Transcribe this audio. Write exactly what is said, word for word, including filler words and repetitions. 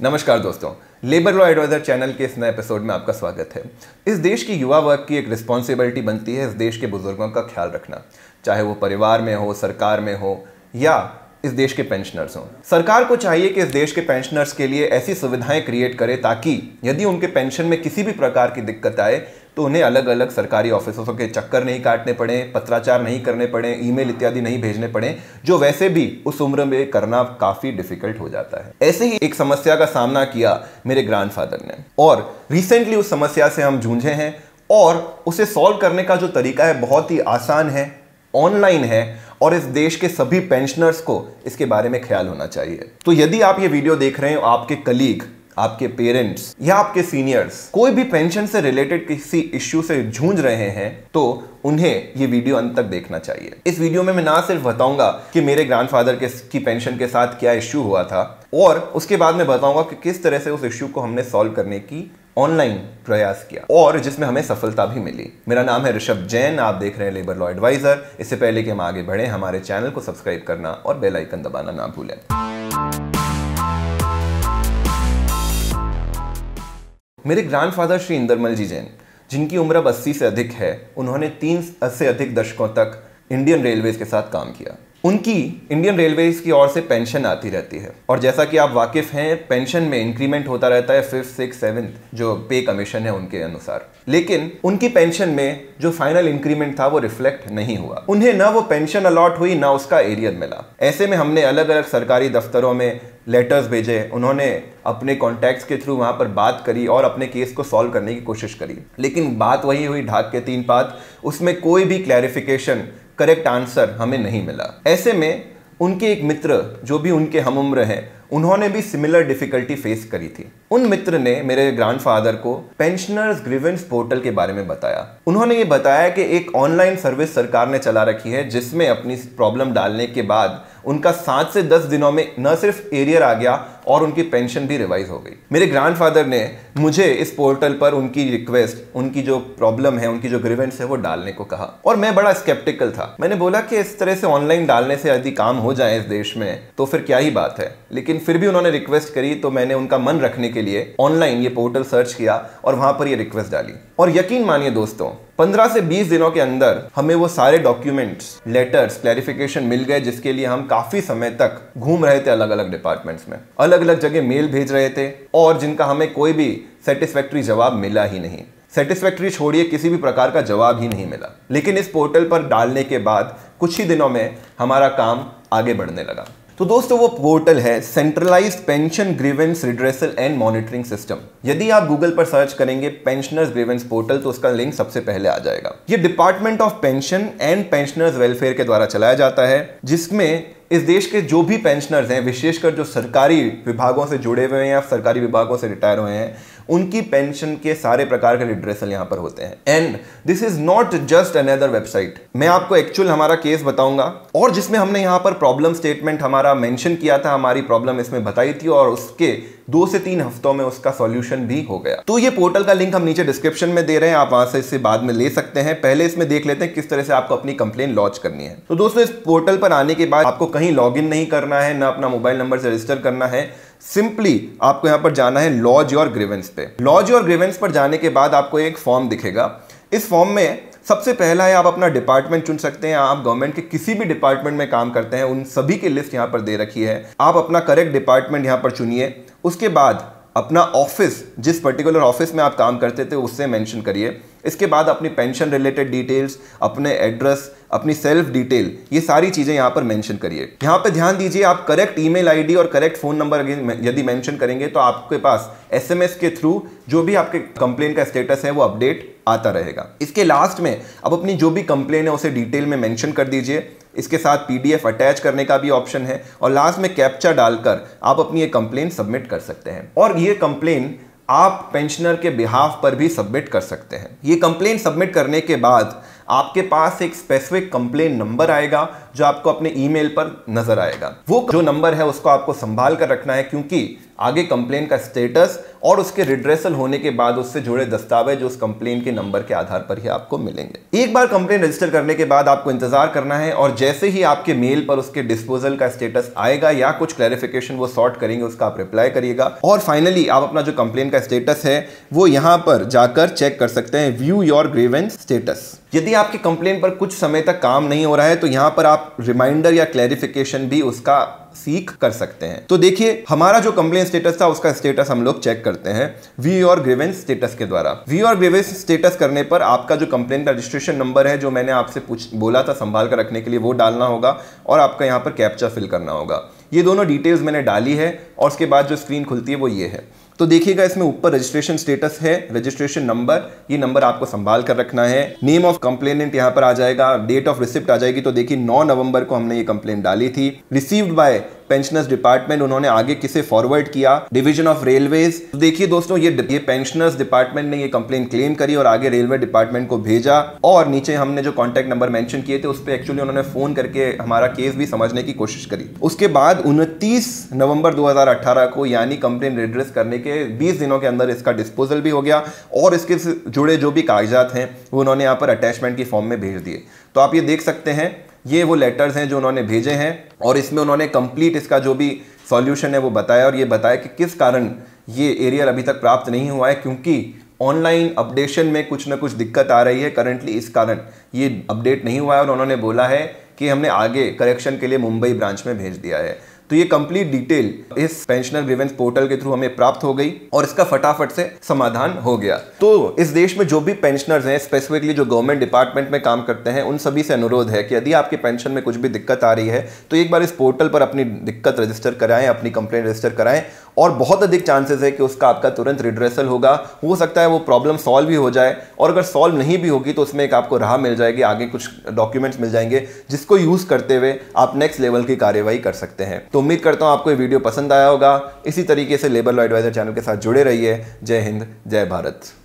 नमस्कार दोस्तों, labour law adviser channel के इस नए एपिसोड में आपका स्वागत है। इस देश की युवा वर्ग की एक रिस्पॉन्सिबिलिटी बनती है इस देश के बुजुर्गों का ख्याल रखना, चाहे वो परिवार में हो, सरकार में हो या इस देश के पेंशनर्स हों। सरकार को चाहिए कि इस देश के पेंशनर्स के लिए ऐसी सुविधाएं क्रिएट करे ताकि यदि उनके पेंशन में किसी भी प्रकार की दिक्कत आए तो उन्हें अलग अलग सरकारी ऑफिसों के चक्कर नहीं काटने पड़े, पत्राचार नहीं करने पड़े, ईमेल इत्यादि नहीं भेजने पड़े, जो वैसे भी उस उम्र में करना काफी डिफिकल्ट हो जाता है। ऐसे ही एक समस्या का सामना किया मेरे ग्रैंडफादर ने और रिसेंटली उस समस्या से हम जूझे हैं और उसे सॉल्व करने का जो तरीका है बहुत ही आसान है, ऑनलाइन है और इस देश के सभी पेंशनर्स को इसके बारे में ख्याल होना चाहिए। तो यदि आप ये वीडियो देख रहे हो, आपके कलीग, आपके पेरेंट्स या आपके सीनियर्स कोई भी पेंशन से रिलेटेड किसी इश्यू से जूझ रहे हैं तो उन्हें ये वीडियो अंत तक देखना चाहिए। इस वीडियो में मैं ना सिर्फ बताऊंगा कि मेरे ग्रैंडफादर के की पेंशन के साथ क्या इश्यू हुआ था और उसके बाद मैं बताऊंगा कि किस तरह से उस इश्यू को हमने सॉल्व करने की ऑनलाइन प्रयास किया और जिसमें हमें सफलता भी मिली। मेरा नाम है ऋषभ जैन, आप देख रहे हैं लेबर लॉ एडवाइजर। इससे पहले कि हम आगे बढ़े, हमारे चैनल को सब्सक्राइब करना और बेल आइकन दबाना ना भूलें। मेरे ग्रैंडफादर श्री इंदरमल जी जैन, जिनकी उम्र अब अस्सी से अधिक है, उन्होंने तीन से अधिक दशकों तक इंडियन रेलवेज के साथ काम किया। उनकी इंडियन रेलवेज की ओर से पेंशन आती रहती है और जैसा कि आप वाकिफ हैं, पेंशन में इंक्रीमेंट होता रहता है फिफ्थ सिक्स सेवन्थ जो पे कमीशन है उनके अनुसार। लेकिन उनकी पेंशन में जो फाइनल इंक्रीमेंट था वो रिफ्लेक्ट नहीं हुआ। उन्हें ना वो पेंशन अलॉट हुई ना उसका एरियर मिला। ऐसे में हमने अलग अलग सरकारी दफ्तरों में लेटर्स भेजे, उन्होंने अपने कॉन्टैक्ट्स के थ्रू वहां पर बात करी और अपने केस को सॉल्व करने की कोशिश करी, लेकिन बात वही हुई ढाक के तीन पात। उसमें कोई भी क्लैरिफिकेशन, करेक्ट आंसर हमें नहीं मिला। ऐसे में उनके एक मित्र जो भी उनके हम उम्र हैं, उन्होंने भी सिमिलर डिफिकल्टी फेस करी थी। उन मित्र ने मेरे ग्रैंडफादर को पेंशनर्स ग्रीवेंस पोर्टल के बारे में बताया। उन्होंने ये बताया कि एक ऑनलाइन सर्विस सरकार ने चला रखी है जिसमें अपनी प्रॉब्लम डालने के बाद उनका सात से दस दिनों में न सिर्फ एरियर आ गया और उनकी पेंशन भी रिवाइज हो गई। मेरे ग्रैंडफादर ने मुझे इस पोर्टल पर उनकी रिक्वेस्ट, उनकी जो प्रॉब्लम है, उनकी जो ग्रीवेंस है वो डालने को कहा और मैं बड़ा स्केप्टिकल था। मैंने बोला कि इस तरह से ऑनलाइन डालने से यदि काम हो जाए इस देश में तो फिर क्या ही बात है, लेकिन फिर भी उन्होंने रिक्वेस्ट करी तो मैंने उनका मन रखने के लिए ऑनलाइन ये पोर्टल सर्च किया और वहां पर ये रिक्वेस्ट डाली। और यकीन मानिए दोस्तों, पंद्रह से बीस दिनों के अंदर हमें वो सारे डॉक्यूमेंट्स, लेटर्स, क्लैरिफिकेशन मिल गए जिसके लिए हम काफी समय तक घूम रहे थे अलग अलग डिपार्टमेंट्स में, अलग अलग जगह मेल भेज रहे थे और जिनका हमें कोई भी सेटिस्फैक्ट्री जवाब मिला ही नहीं। सेटिस्फैक्ट्री छोड़िए, किसी भी प्रकार का जवाब ही नहीं मिला। लेकिन इस पोर्टल पर डालने के बाद कुछ ही दिनों में हमारा काम आगे बढ़ने लगा। तो दोस्तों वो पोर्टल है centralised pension grievance redressal and monitoring system. यदि आप गूगल पर सर्च करेंगे पेंशनर्स ग्रीवेंस पोर्टल तो उसका लिंक सबसे पहले आ जाएगा। ये department of pension and pensioners welfare के द्वारा चलाया जाता है, जिसमें इस देश के जो भी पेंशनर्स हैं, विशेषकर जो सरकारी विभागों से जुड़े हुए हैं या सरकारी विभागों से रिटायर हुए हैं, उनकी पेंशन के सारे प्रकार के रिड्रेसल यहाँ पर होते हैं। And this is not just another website. मैं आपको एक्चुअल हमारा केस बताऊंगा और जिसमें हमने यहाँ पर प्रॉब्लम स्टेटमेंट हमारा मेंशन किया था, हमारी प्रॉब्लम इसमें बताई थी और उसके दो से तीन हफ्तों में उसका सॉल्यूशन भी हो गया। तो ये पोर्टल का लिंक हम नीचे डिस्क्रिप्शन में दे रहे हैं, आप वहां से इससे बाद में ले सकते हैं। पहले इसमें देख लेते हैं किस तरह से आपको अपनी कंप्लेन लॉन्च करनी है। तो दोस्तों इस पोर्टल पर आने के बाद आपको कहीं लॉगिन नहीं करना है, ना अपना मोबाइल नंबर से रजिस्टर करना है। सिंपली आपको यहां पर जाना है लॉज योर ग्रीवेंस पे। लॉज योर ग्रीवेंस पर जाने के बाद आपको एक फॉर्म दिखेगा। इस फॉर्म में सबसे पहला है आप अपना डिपार्टमेंट चुन सकते हैं। आप गवर्नमेंट के किसी भी डिपार्टमेंट में काम करते हैं, उन सभी की लिस्ट यहां पर दे रखी है। आप अपना करेक्ट डिपार्टमेंट यहां पर चुनिए। उसके बाद अपना ऑफिस, जिस पर्टिकुलर ऑफिस में आप काम करते थे उससे मेंशन करिए। इसके बाद अपनी पेंशन रिलेटेड डिटेल्स, अपने एड्रेस, अपनी सेल्फ डिटेल, ये सारी चीजें यहाँ पर मेंशन करिए। यहाँ पे ध्यान दीजिए, आप करेक्ट ईमेल आईडी और करेक्ट फोन नंबर यदि मेंशन करेंगे तो आपके पास एसएमएस के थ्रू जो भी आपके कंप्लेन का स्टेटस है वो अपडेट आता रहेगा। इसके लास्ट में अब अपनी जो भी कंप्लेन है उसे डिटेल में मेंशन कर दीजिए। इसके साथ पीडीएफ अटैच करने का भी ऑप्शन है और लास्ट में कैप्चा डालकर आप अपनी ये कंप्लेन सबमिट कर सकते हैं और ये कंप्लेन आप पेंशनर के बिहाफ पर भी सबमिट कर सकते हैं। ये कंप्लेन सबमिट करने के बाद आपके पास एक स्पेसिफिक कंप्लेन नंबर आएगा जो आपको अपने ईमेल पर नजर आएगा। वो जो नंबर है उसको आपको संभाल कर रखना है, क्योंकि आगे कंप्लेन का स्टेटस और उसके रिड्रेसल होने के बाद उससे जुड़े दस्तावेज उस कंप्लेन के नंबर के आधार पर ही आपको मिलेंगे। एक बार कंप्लेन रजिस्टर करने के बाद आपको इंतजार करना है और जैसे ही आपके मेल पर उसके डिस्पोजल का स्टेटस आएगा या कुछ क्लैरिफिकेशन वो सॉर्ट करेंगे उसका आप रिप्लाई करिएगा। और फाइनली आप अपना जो कंप्लेन का स्टेटस है वो यहां पर जाकर चेक कर सकते हैं, व्यू योर ग्रीवेंस स्टेटस। यदि आपके कंप्लेन पर कुछ समय तक काम नहीं हो रहा है तो यहां पर आप रिमाइंडर या क्लैरिफिकेशन भी उसका सीख कर सकते हैं। तो देखिए हमारा जो कंप्लेन स्टेटस था उसका स्टेटस हम लोग चेक करते हैं व्यू योर ग्रीवेंस स्टेटस के द्वारा। व्यू योर ग्रीवेंस स्टेटस करने पर आपका जो कंप्लेन का रजिस्ट्रेशन नंबर है जो मैंने आपसे पूछ बोला था संभाल कर रखने के लिए वो डालना होगा और आपका यहाँ पर कैप्चा फिल करना होगा। ये दोनों डिटेल्स मैंने डाली है और उसके बाद जो स्क्रीन खुलती है वो ये है। तो देखिएगा इसमें ऊपर रजिस्ट्रेशन स्टेटस है, रजिस्ट्रेशन नंबर, ये नंबर आपको संभाल कर रखना है। नेम ऑफ कंप्लेनेंट यहाँ पर आ जाएगा, डेट ऑफ रिसिप्ट आ जाएगी। तो देखिए नौ नवंबर को हमने ये कंप्लेंट डाली थी। रिसीव्ड बाय पेंशनर्स डिपार्टमेंट, उन्होंने आगे किसे फॉरवर्ड किया, डिवीजन ऑफ रेलवेज। तो देखिए दोस्तों ये ये पेंशनर्स डिपार्टमेंट ने ये कंप्लेंट क्लेम करी और आगे रेलवे डिपार्टमेंट को भेजा और नीचे हमने जो कॉन्टैक्ट नंबर मेंशन किए थे उस पर एक्चुअली उन्होंने फोन करके हमारा केस भी समझने की कोशिश करी। उसके बाद उनतीस नवंबर दो हजार अठारह को यानी कंप्लेंट रिड्रेस करने के बीस दिनों के अंदर इसका डिस्पोजल भी हो गया और इसके जुड़े जो भी कागजात हैं वो उन्होंने यहाँ पर अटैचमेंट की फॉर्म में भेज दिए। तो आप ये देख सकते हैं ये वो लेटर्स हैं जो उन्होंने भेजे हैं और इसमें उन्होंने कंप्लीट इसका जो भी सॉल्यूशन है वो बताया और ये बताया कि किस कारण ये एरियर अभी तक प्राप्त नहीं हुआ है, क्योंकि ऑनलाइन अपडेशन में कुछ ना कुछ दिक्कत आ रही है करंटली, इस कारण ये अपडेट नहीं हुआ है और उन्होंने बोला है कि हमने आगे करेक्शन के लिए मुंबई ब्रांच में भेज दिया है। तो ये कंप्लीट डिटेल इस पेंशनर ग्रीवेंस पोर्टल के थ्रू हमें प्राप्त हो गई और इसका फटाफट से समाधान हो गया। तो इस देश में जो भी पेंशनर्स हैं, स्पेसिफिकली जो गवर्नमेंट डिपार्टमेंट में काम करते हैं, उन सभी से अनुरोध है कि यदि आपके पेंशन में कुछ भी दिक्कत आ रही है तो एक बार इस पोर्टल पर अपनी दिक्कत रजिस्टर कराएं, अपनी कंप्लेंट रजिस्टर कराएं और बहुत अधिक चांसेस है कि उसका आपका तुरंत रिड्रेसल होगा। हो सकता है वो प्रॉब्लम सॉल्व भी हो जाए और अगर सॉल्व नहीं भी होगी तो उसमें एक आपको राह मिल जाएगी, आगे कुछ डॉक्यूमेंट्स मिल जाएंगे जिसको यूज करते हुए आप नेक्स्ट लेवल की कार्यवाही कर सकते हैं। तो उम्मीद करता हूं आपको ये वीडियो पसंद आया होगा। इसी तरीके से लेबर लॉ एडवाइजर चैनल के साथ जुड़े रहिए। जय हिंद, जय भारत।